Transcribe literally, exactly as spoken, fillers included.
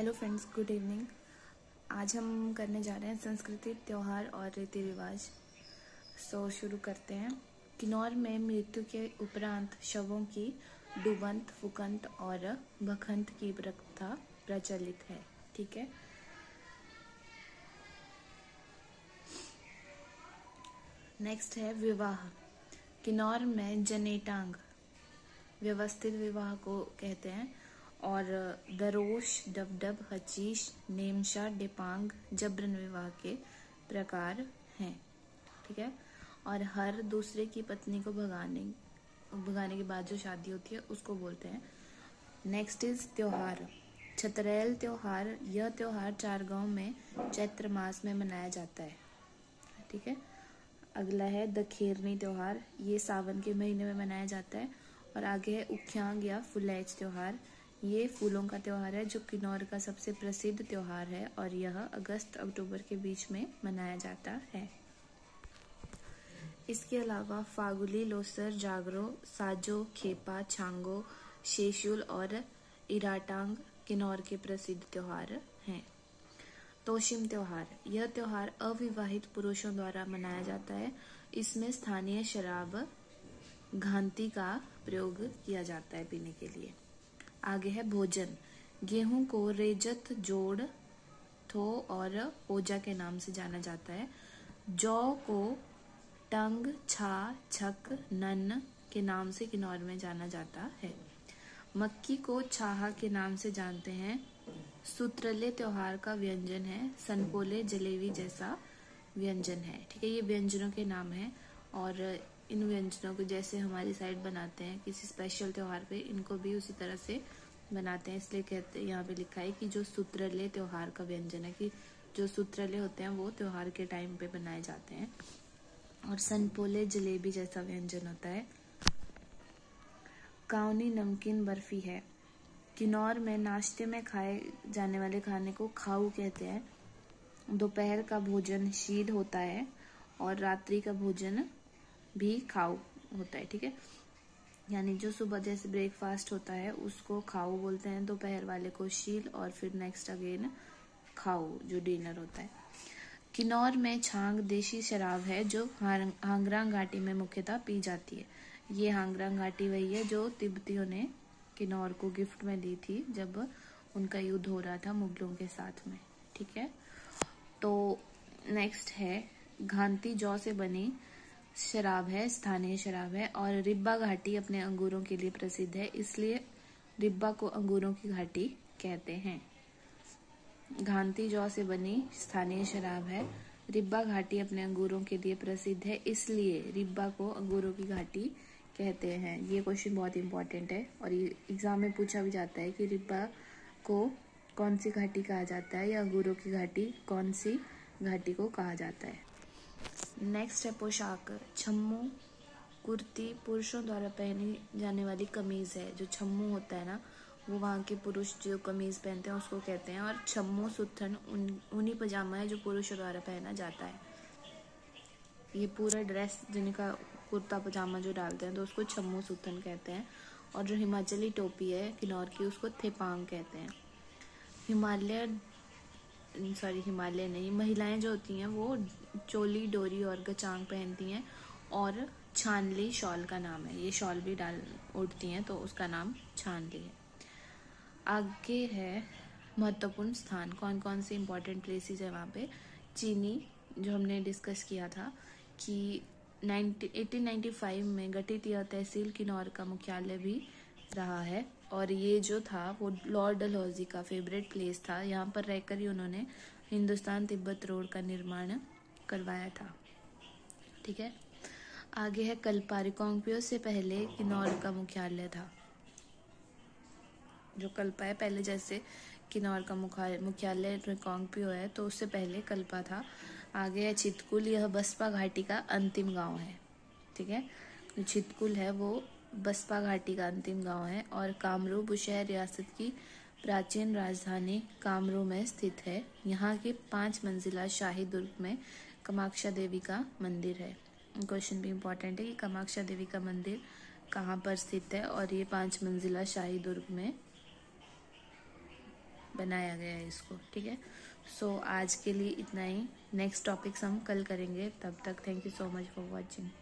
Hello friends, good evening. आज हम करने जा रहे हैं संस्कृति, त्यौहार और रीति रिवाज। सो शुरू करते हैं। किन्नौर में मृत्यु के उपरांत शवों की डूबंत, फुकंत और भखंत की प्रथा प्रचलित है। ठीक है। नेक्स्ट है विवाह। किन्नौर में जनेटांग व्यवस्थित विवाह को कहते हैं और दरोश, डबडब, हचीश, नेमशा, डेपांग जबरन विवाह के प्रकार हैं। ठीक है। और हर दूसरे की पत्नी को भगाने भगाने के बाद जो शादी होती है उसको बोलते हैं। नेक्स्ट इज त्योहार। छतरैल त्योहार। यह त्योहार चार गांव में चैत्र मास में मनाया जाता है। ठीक है। अगला है दखेरनी त्योहार। ये सावन के महीने में मनाया जाता है। और आगे है उख्यांग या फुलैच त्योहार। ये फूलों का त्योहार है जो किन्नौर का सबसे प्रसिद्ध त्योहार है और यह अगस्त अक्टूबर के बीच में मनाया जाता है। इसके अलावा फागुली, लोसर, जागरो, साजो, खेपा, छांगो, शेशुल और इराटांग किन्नौर के प्रसिद्ध त्योहार हैं। तोशिम त्योहार। यह त्योहार अविवाहित पुरुषों द्वारा मनाया जाता है। इसमें स्थानीय शराब घांती का प्रयोग किया जाता है पीने के लिए। आगे है भोजन। गेहूं को रेजत, जोड़, थो और ओजा के नाम से जाना जाता है। जौ को टंग, छा, छक, नन के नाम से किन्नौर में जाना जाता है। मक्की को छाहा के नाम से जानते हैं। सूत्रले त्योहार का व्यंजन है। सनपोले जलेबी जैसा व्यंजन है। ठीक है। ये व्यंजनों के नाम हैं और इन व्यंजनों को जैसे हमारी साइड बनाते हैं किसी स्पेशल त्योहार पे, इनको भी उसी तरह से बनाते हैं। इसलिए कहते हैं, यहाँ पे लिखा है कि जो सूत्रले त्योहार का व्यंजन है, कि जो सूत्रले होते हैं वो त्योहार के टाइम पे बनाए जाते हैं। और सनपोले जलेबी जैसा व्यंजन होता है। काउनी नमकीन बर्फी है। किन्नौर में नाश्ते में खाए जाने वाले खाने को खाऊ कहते हैं। दोपहर का भोजन शील होता है और रात्रि का भोजन भी खाऊ होता है। ठीक है। यानी जो सुबह जैसे ब्रेकफास्ट होता है उसको खाऊ बोलते हैं, दोपहर वाले को शील और फिर नेक्स्ट अगेन खाऊ जो डिनर होता है। किन्नौर में छांग देशी शराब है जो हांगरांग घाटी में मुख्यतः पी जाती है। ये हांगरांग घाटी वही है जो तिब्बतियों ने किन्नौर को गिफ्ट में दी थी जब उनका युद्ध हो रहा था मुगलों के साथ में। ठीक है। तो नेक्स्ट है घांती जौ से बनी शराब है, स्थानीय शराब है। और रिब्बा घाटी अपने अंगूरों के लिए प्रसिद्ध है, इसलिए रिब्बा को अंगूरों की घाटी कहते हैं। घांती जौ से बनी स्थानीय शराब है। रिब्बा घाटी अपने अंगूरों के लिए प्रसिद्ध है, इसलिए रिब्बा को अंगूरों की घाटी कहते हैं। ये क्वेश्चन बहुत इंपॉर्टेंट है और ये एग्जाम में पूछा भी जाता है कि रिब्बा को कौन सी घाटी कहा जाता है या अंगूरों की घाटी कौन सी घाटी को कहा जाता है। नेक्स्ट है पोशाक। छम्मू कुर्ती पुरुषों द्वारा पहनी जाने वाली कमीज है। जो छम्मू होता है ना, वो वहाँ के पुरुष जो कमीज पहनते हैं उसको कहते हैं। और छम्मू सुत्थन उन ऊनी पजामा है जो पुरुषों द्वारा पहना जाता है। ये पूरा ड्रेस जिनका कुर्ता पजामा जो डालते हैं तो उसको छम्मू सुत्थन कहते हैं। और जो हिमाचली टोपी है किन्नौर की उसको थेपांग कहते हैं। हिमालय सॉरी हिमालय नहीं महिलाएं जो होती हैं वो चोली, डोरी और गचांग पहनती हैं और छानली शॉल का नाम है। ये शॉल भी डाल उड़ती हैं तो उसका नाम छानली है। आगे है महत्वपूर्ण स्थान। कौन कौन से इम्पोर्टेंट प्लेसेस है वहाँ पे। चीनी जो हमने डिस्कस किया था कि अठारह सौ पचानवे में गठित यह तहसील किन्नौर का मुख्यालय भी रहा है। और ये जो था वो लॉर्ड डलहौजी का फेवरेट प्लेस था। यहाँ पर रहकर ही उन्होंने हिंदुस्तान तिब्बत रोड का निर्माण करवाया था। ठीक है। आगे है कल्पा। रिकांगपिओ से पहले किन्नौर का मुख्यालय था। जो कल्पा है, पहले जैसे किन्नौर का मुख्यालय रिकांगपिओ है तो उससे पहले कल्पा था। आगे है चितकुल। यह बसपा घाटी का अंतिम गांव है। ठीक है। जो चितकुल है वो बसपा घाटी का अंतिम गांव है। और कामरू बुशहर रियासत की प्राचीन राजधानी कामरू में स्थित है। यहाँ के पांच मंजिला शाही दुर्ग में कामाक्षा देवी का मंदिर है। क्वेश्चन भी इम्पोर्टेंट है कि कामाक्षा देवी का मंदिर कहाँ पर स्थित है और ये पांच मंजिला शाही दुर्ग में बनाया गया है इसको, ठीक है। सो so, आज के लिए इतना ही। नेक्स्ट टॉपिक्स हम कल करेंगे। तब तक thank you so much for watching.